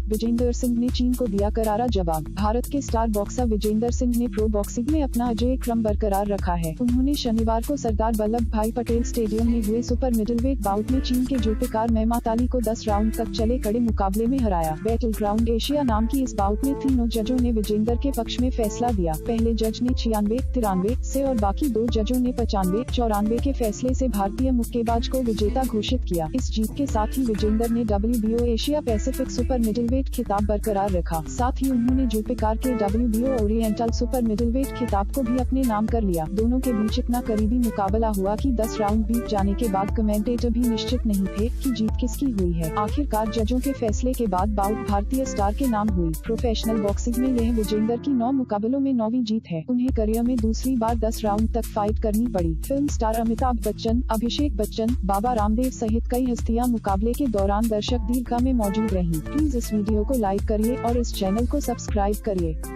विजेंदर सिंह ने चीन को दिया करारा जवाब। भारत के स्टार बॉक्सर विजेंदर सिंह ने प्रो बॉक्सिंग में अपना अजेय क्रम बरकरार रखा है। उन्होंने शनिवार को सरदार वल्लभ भाई पटेल स्टेडियम में हुए सुपर मिडिलवेट बाउट में चीन के जूपेकार मेमाताली को 10 राउंड तक चले कड़े मुकाबले में हराया। बैटल ग्राउंड एशिया नाम की इस बाउट में तीनों जजों ने विजेंदर के पक्ष में फैसला दिया। पहले जज ने 96-93 से और बाकी 2 जजों ने 95-94 के फैसले से भारतीय मुक्केबाज को विजेता घोषित किया। इस जीत के साथ ही विजेंदर ने WBO Asia Pacific super middleweight खिताब बरकरार रखा। साथ ही उन्होंने जूपेकार के WBO ओरिएंटल सुपर मिडिलवेट खिताब को भी अपने नाम कर लिया। दोनों के बीच इतना करीबी मुकाबला हुआ कि 10 राउंड बीत जाने के बाद कमेंटेटर भी निश्चित नहीं थे कि जीत किसकी हुई है। आखिरकार जजों के फैसले के बाद बाउट भारतीय स्टार के नाम हुई। प्रोफेशनल बॉक्सिंग में यह विजेंदर की 9 मुकाबलों में 9वीं जीत है। उन्हें करियर में दूसरी बार 10 राउंड तक फाइट करनी पड़ी। फिल्म स्टार अमिताभ बच्चन, अभिषेक बच्चन, बाबा रामदेव सहित कई हस्तियां मुकाबले के दौरान दर्शक दीर्घा में मौजूद रहीं। प्लीज इस वीडियो को लाइक करिए और इस चैनल को सब्सक्राइब करिए।